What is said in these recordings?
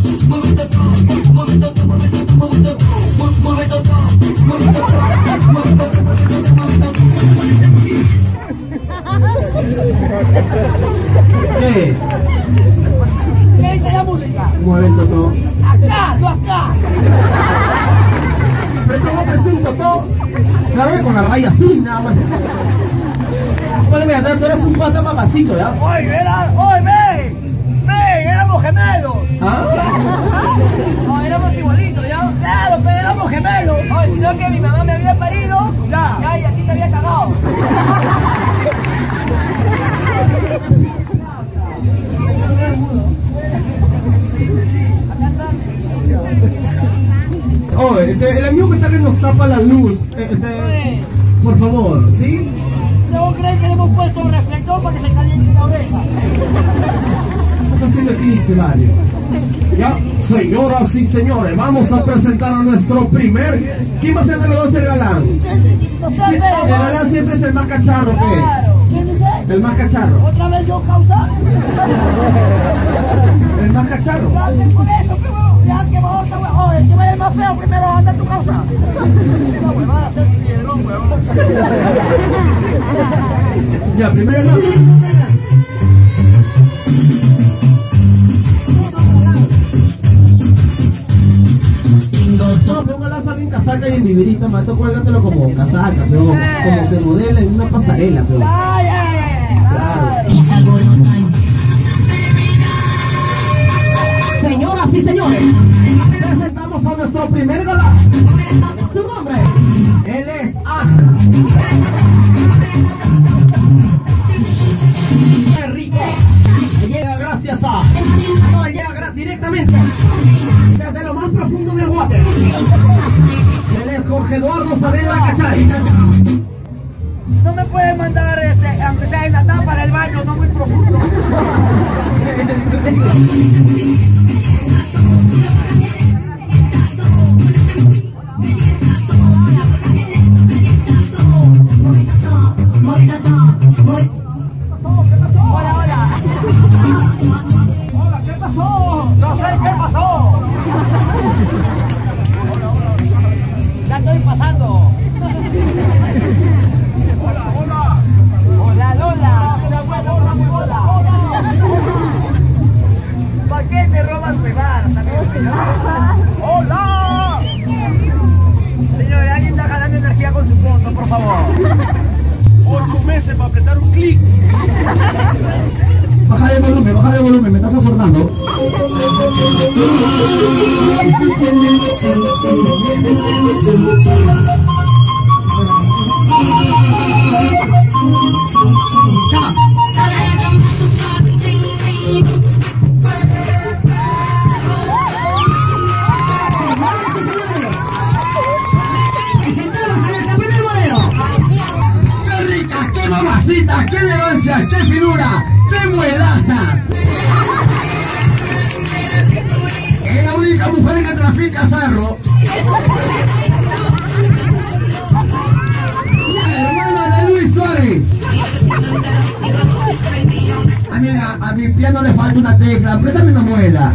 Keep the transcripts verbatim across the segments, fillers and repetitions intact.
¿Qué? ¿Qué dice la música? Mueve el totó. Acá, tú acá. Pero ¿cómo presión un totó? Claro que con la raya así, nada más. Bueno, mira, tú eres un pata mamacito, ¿ya? Oye, era, oye, ven, ven, éramos gemelos. ¿Ah? No, éramos igualitos, ¿ya? Claro, pero éramos gemelos. Oye, sino que mi mamá me había parido, ya, ya, y así te había cagado. Oh, este, el amigo que está que nos tapa la luz. Este, por favor, ¿sí? ¿No creen que le hemos puesto un reflector para que se caliente la oreja? ¿Qué estás haciendo aquí, dice Mario? Ya, señoras y señores, vamos a presentar a nuestro primer... ¿Quién va a ser de los dos el galán? No sé, El pero... galán siempre es el más cacharro, ¿qué? Claro. ¿Quién dice? El más cacharro. ¿Otra vez yo causa? El más cacharro. Ya, por eso, que bueno, ya, que vamos a... Oye, que vaya el más feo primero, anda tu causa. No, huevada, hacer piedrón, huevón. Ya, primero no. No, pero una lanza en casaca y en vivirita, maestro, cuélgatelo como casaca, pero como se modela en una pasarela, pero. Ay, ay, ay, Claro. Señoras y señores, Presentamos a nuestro primer galán. Su nombre, él es Astra. Enrique. Llega gracias a. No, llega gra- directamente desde lo más profundo del water. Él es Jorge Eduardo Saavedra Cachay. no me pueden mandar, este, aunque sea en la tapa del baño, no muy profundo. Hola, hola. Hola, ¿qué pasó? No sé qué pasó. Ya estoy pasando. Hola, hola. Hola, Lola. Hola, hola, hola. ¿Para qué te robas huevadas? ¡Hola! Señores, alguien está jalando energía con su fondo, por favor. Ocho meses para apretar un clic. Baja de volumen, baja de volumen, me estás asordando. ¡Qué ricas, qué mamacitas, qué elegancias, qué figura, qué muedazas! Es la única mujer que trafica cerro. La hermana de Luis Suárez. A mi, a, a mi piano le falta una tecla, apriétame una muela.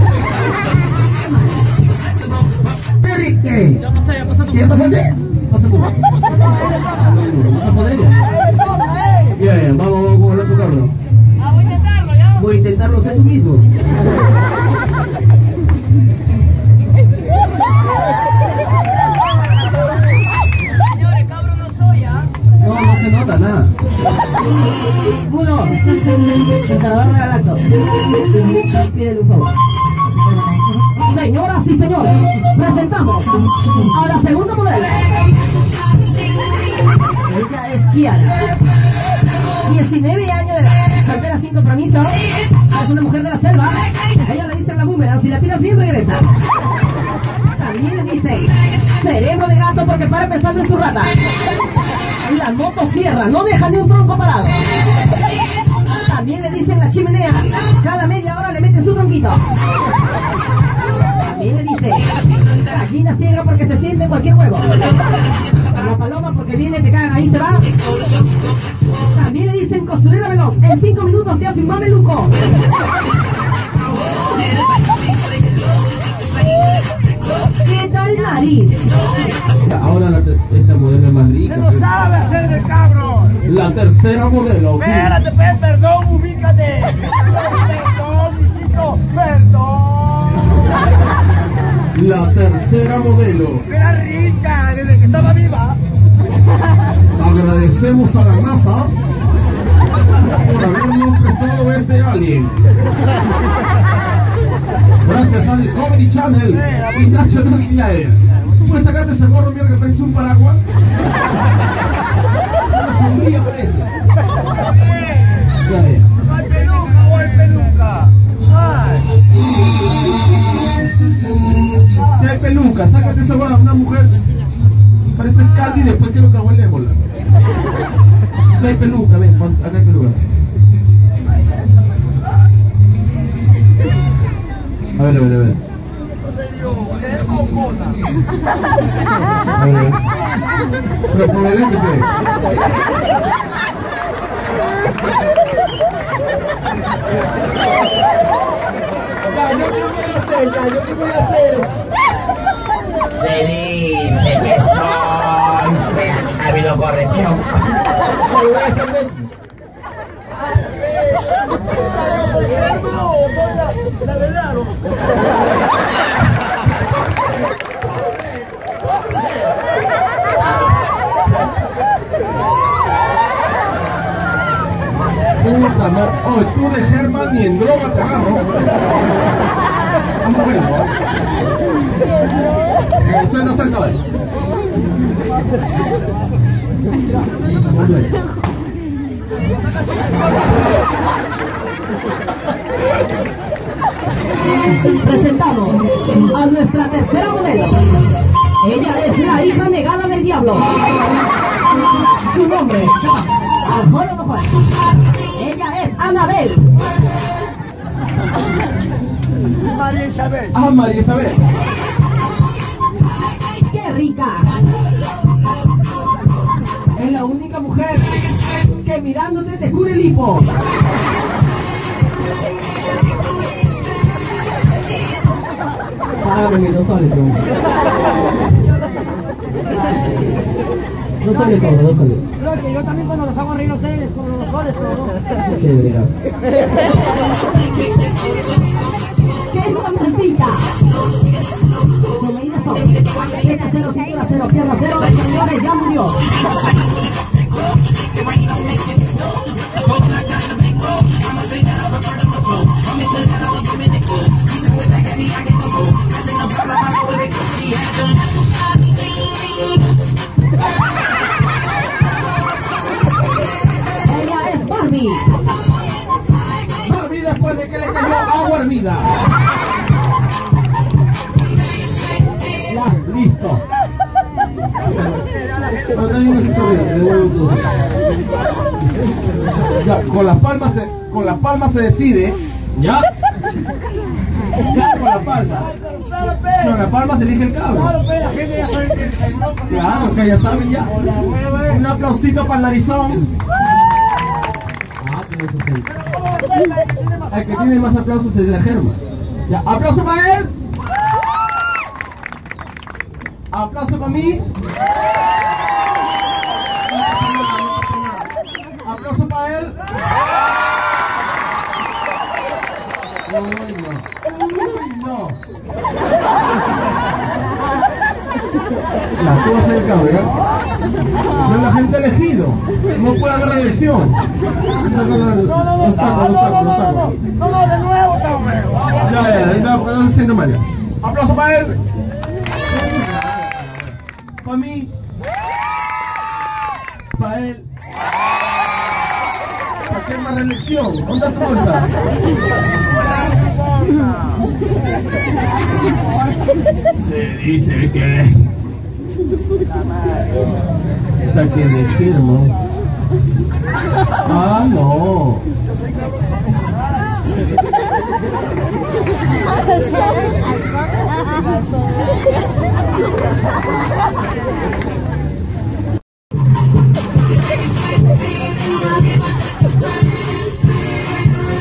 ¡Qué rico! Ya pasé, ya pasé. ¿Qué pasaste? Pasa tú. ¿Vas a poder ya? Bien, vamos, vamos con el otro cabrón. Ah, voy a intentarlo, ¿ya? Voy a intentarlo ser tú mismo. Señores, cabrón, no soy, ¿ah? No, no se nota nada. uno, encargador de Galacto. Pídele un favor. Señoras y señores, presentamos a la segunda modelo. Ella es Kiara, diecinueve años de edad, soltera sin compromiso, es una mujer de la selva. A ella le dicen la boomerang, si la tiras bien regresa. También le dicen cerebro de gato porque para pensando en su rata. Y la motosierra, no deja ni un tronco parado. También le dicen la chimenea, cada media hora le meten su tronquito. También le dicen gallina ciega porque se siente en cualquier huevo. La paloma porque viene, te cagan, ahí se va. También le dicen costurera veloz, en cinco minutos te hace un mameluco. París. Ahora la te- esta modelo es más rica. ¡Usted no sabe hacer de cabrón! La tercera modelo. sí. Espérate, pe, perdón, ubícate. Perdón, mijito, perdón. La tercera modelo. Era rica desde que estaba viva. Agradecemos a la NASA por habernos prestado este alien. Gracias a Discovery Channel y National Geographic. ¿Puedes sacarte ese gorro, mira que parece un paraguas? Una sombría parece. Ya, ya. No hay peluca o hay peluca. Ay. Si hay peluca, sácate esa gorra, una mujer. Parece el Candy y después quiero que huele ébola. Si hay peluca, ven, pon- acá hay peluca. A ver, a ver, a ver. Es bocona. A ver, a ver. Pero por el lente, pues. Ya, yo qué voy a hacer, ya, yo qué voy a hacer. Se dice que soy fea. Ha habido corrección. Me voy a hacer. La del aro. Puta madre. Oh, tú de Germán ni en droga te agarro. ¿Cómo bueno? Que usted no se acabe. Presentamos a nuestra tercera modelo. Ella es la hija negada del diablo. Su nombre, Anjolo no Juan. Ella es Anabel. María Isabel. Ah, María Isabel. ¡Qué rica! Es la única mujer que mirándote te cura el hipo. Págame dos soles, bro. Dos soles todo, dos soles. Creo que yo también cuando los hago reír a ustedes con los soles, todo. Chévere, gracias. ¡Qué mamacita! Su medida son siete cero, cintura cero, pierna cero, señores, ya murió. Ella es Barbie. Barbie después de que le cayó agua hervida. Ya, listo. No, no hay una historia, te devuelvo todo. Ya, con las palmas se, con las palmas se decide. ¿Ya? Ya, con las palmas. Claro, pe. Con las palmas se elige el cabro. Claro, pe, la gente ya sabe que es Europa. Claro, que ya saben ya. Un aplausito para el narizón. Ah, pero eso sí. ¿Cómo va a ser la que tiene más? El que tiene más aplausos es la Germa. Ya, aplauso para él. Aplauso para mí. Aplauso para él. Uy, no. Uy, no. La tú vas a ser el cabro, ¿ya? No es la gente elegido. No puede agarrar elección. No, no, no, no, no, Los tacos, los tacos, no, los no, tacos. no, no, de nuevo, está nuevo. Ya, ya, ya, no, no haciendo mal. ya. Aplauso para él. Para mí. Para él. ¿Para qué más reelección? ¿Dónde está tu bolsa? Se dice que... Está que de firmo. Ah, no.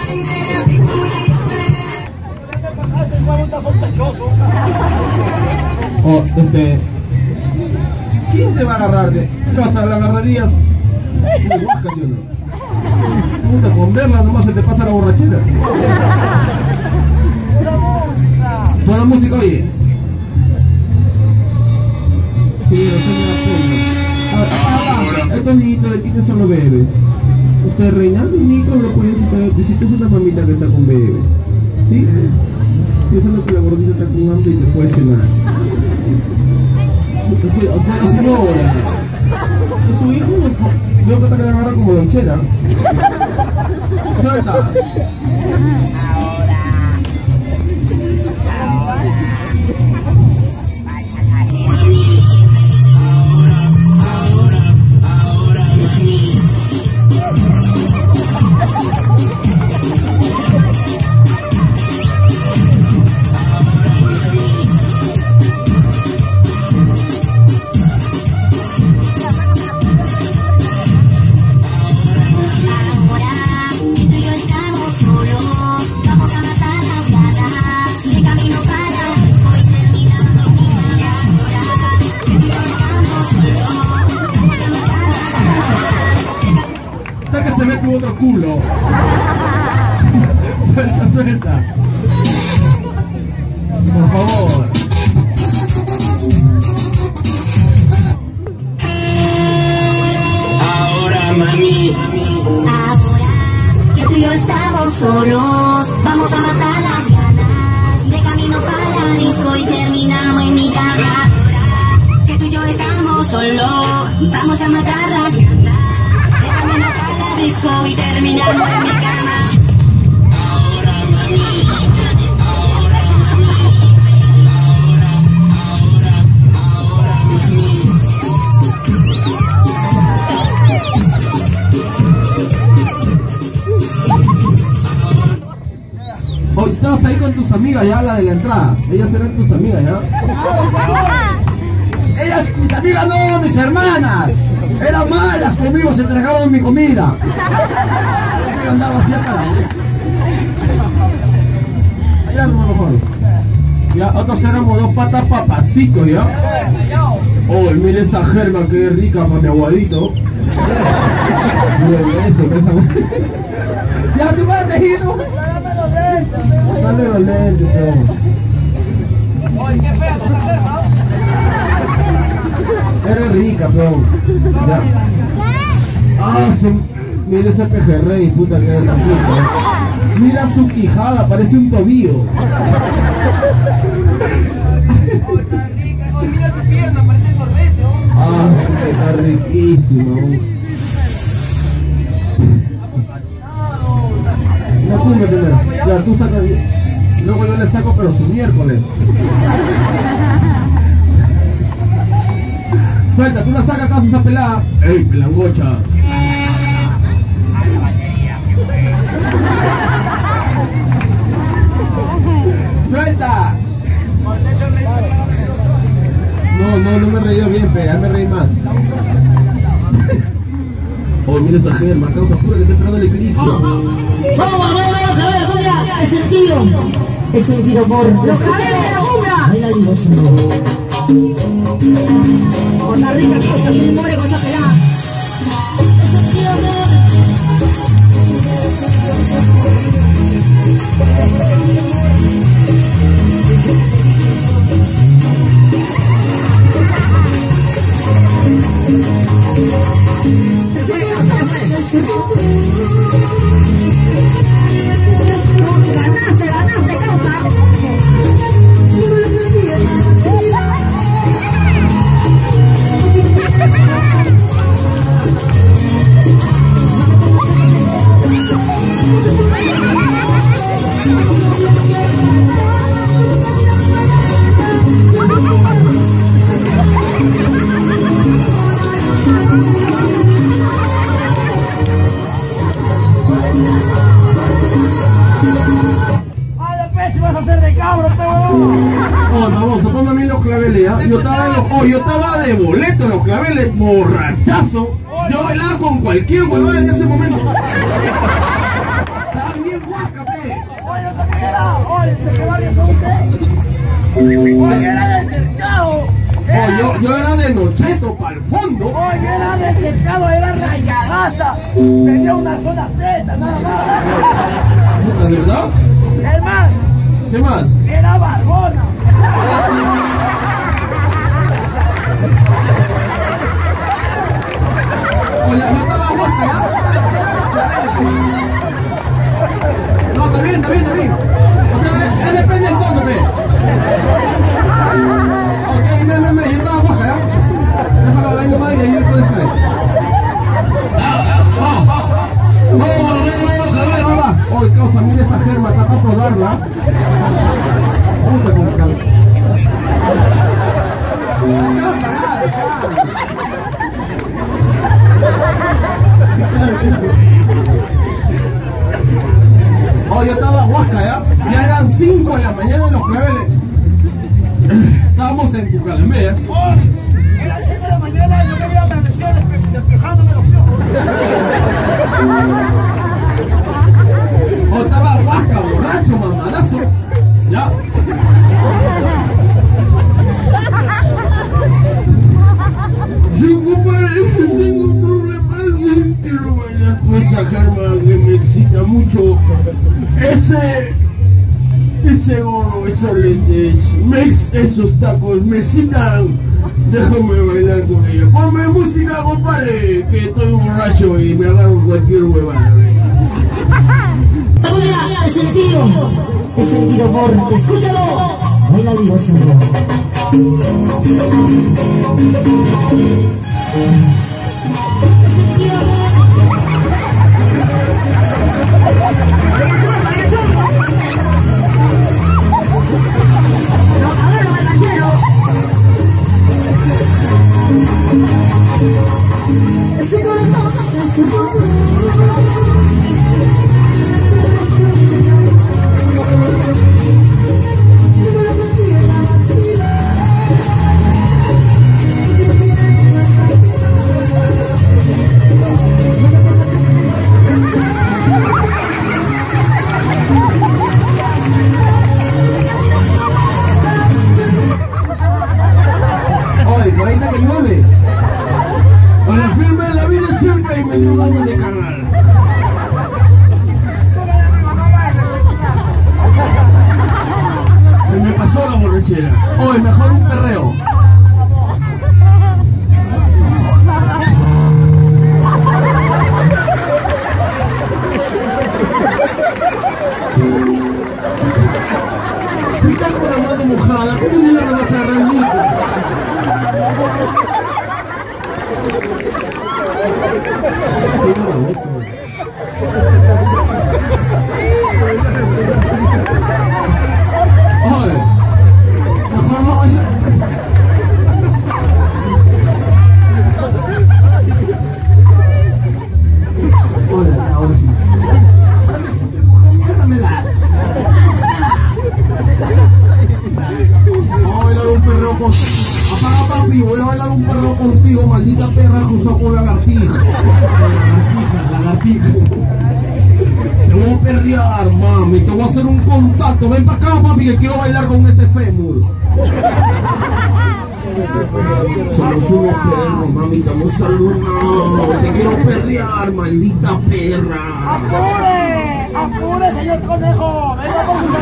Está sospechoso. Oh, este... ¿Quién te va a agarrarte? ¿Qué vas a la agarrarías? Muy guasca, ¿sí o no? Puta, con verla nomás se te pasa la borrachera. Buena música, oye. Sí, no sé nada. Estos niñitos de quién son los bebés. Usted reina, niñito, no puede visitar, visita a una mamita que está con bebé. ¿Sí? Pensando que la gordita está con hambre y te puede cenar. ¿A su hora? ¿Es su hijo? Veo que está que la agarra como lonchera. ¿Dónde está? Se ve tu otro culo. Suelta, suelta. Por favor. Ahora, mami. Ahora que tú y yo estamos solos, vamos a matar las ganas. De camino para la disco y terminamos en mi cama. Ahora que tú y yo estamos solos, vamos a matar las ganas. Disco y terminamos en mi cama. Ahora mami, ahora mami, ahora, ahora, ahora mami. Hoy estabas ahí con tus amigas ya, la de la entrada. Ellas eran tus amigas ya. Ellas, mis amigas no, mis hermanas. Eran malas conmigo, se entregaron mi comida. Yo andaba así acá. Allá no, mejor. Ya, otros éramos dos patas papacitos, ¿ya? Oh, mira esa germa que rica para mi aguadito. Mira eso, esa... Ya, tú vas a tejito. Dale los lentes, peón. Oye, qué fea esa germa. Eres rica, peón. Ya. Ah, su... Mira ese pejerrey, puta que es la puta. Mira su quijada, parece un tobillo. Oh, está rica. Oh, mira su pierna, parece sorbete. Ah, está riquísimo. No, tú me tienes. Ya, tú sacas. Luego yo le saco, pero su miércoles. Suelta, tú la sacas acá, esa pelada. ¡Ey, pelangocha! ¡Suelta! No, no, no me he reído bien, pe, ya me reí más. Oh, mira esa germa, causa pura que está esperando el equilibrio. Vamos, vamos, vamos, a ver, cumbia, es sencillo. Es sencillo por los cadetes de la cumbia. Ahí la digo, Costa Rica, cosa bien pobre, cosa pelada. Es sencillo, amor. Ganaste, ganaste, causa. Oh, vamos, póngame los claveles, ¿eh? Yo estaba, de, oh, yo estaba de boleto en los claveles, borrachazo. Yo bailaba con cualquier huevón en ese momento. Estaba bien guaca, pe. Oye, ¿qué era? Oye, ¿qué barrio son ustedes? Oye, era del cercado. yo era de Nocheto para el fondo. Oye, era de pescado, era rayadaza. Tenía una sola teta, nada más. ¿De verdad? Es más, ¿Qué más? era barbona. Oye, no estaba huasca, ¿ya? No, está bien, está bien, está bien. O sea, él depende del tono, ¿ve? Ok, me, me, me, yo estaba huasca, ¿ya? Déjalo, venga, más y ahí él puede caer. ¡Vamos! ¡Vamos, vamos, vamos, vamos! Oye, causa, mira esa germa, está para rodarla. Puta con calma. Acá, parada, acá. Oh, yo estaba huasca, ¿ya? Ya eran cinco de la mañana en los claveles. Estábamos en Cucalamea. Oh, era cinco de la mañana y yo me había amanecido despejándome los ojos. Oh, estaba huasca, borracho, mamadazo. Ya. Yo, compadre, tengo problemas. Quiero bailar con esa germa que me excita mucho. Ese... Ese gorro, esos lentes, mex, esos tacos, me excitan. Déjame bailar con ella. Ponme música, compadre, que estoy borracho y me agarro cualquier huevada. Ahora, es sencillo, es sencillo, por escúchalo. Baila Dios, Señor. Ese corazón, ese corazón. Oye, ahorita que llueve. Con la firma de la vida cerca y me dio ganas de cagar. Se me pasó la borrachera. Oye, mejor un perreo. Si estás con la mano mojada, ¿cómo mierda vas a agarrar el micro? Oye, mejor no vaya. Hola, ahora sí. Déjamela. Vamos a bailar un perreo contigo. Apaga, papi, voy a bailar un perreo contigo, maldita perra cruzada con lagartija. Lagartija, lagartija. Te voy a perrear, mami, te voy a hacer un contacto. Ven para acá, papi, que quiero bailar con ese fémur. Somos unos perros, mami, estamos saludados. Te quiero perrear, maldita perra. ¡Apure! ¡Apure, señor conejo! ¡Venga por su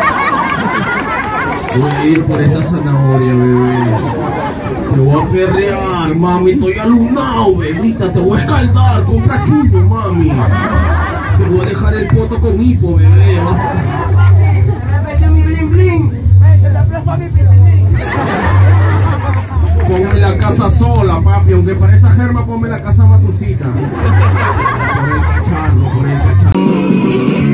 Voy a ir por esa zanahoria, bebé. Te voy a perrear, mami, estoy alumnado, bebita. Te voy a escaldar, compra chullo, mami. Te voy a dejar el poto con hipo, bebé. Vas a... ¡Vete mi blin blin! ¡Vete, le presto a mi pilín! Ponme la casa sola, papi, aunque para esa germa ponme la casa matucita. Por el cacharro, por el cacharro.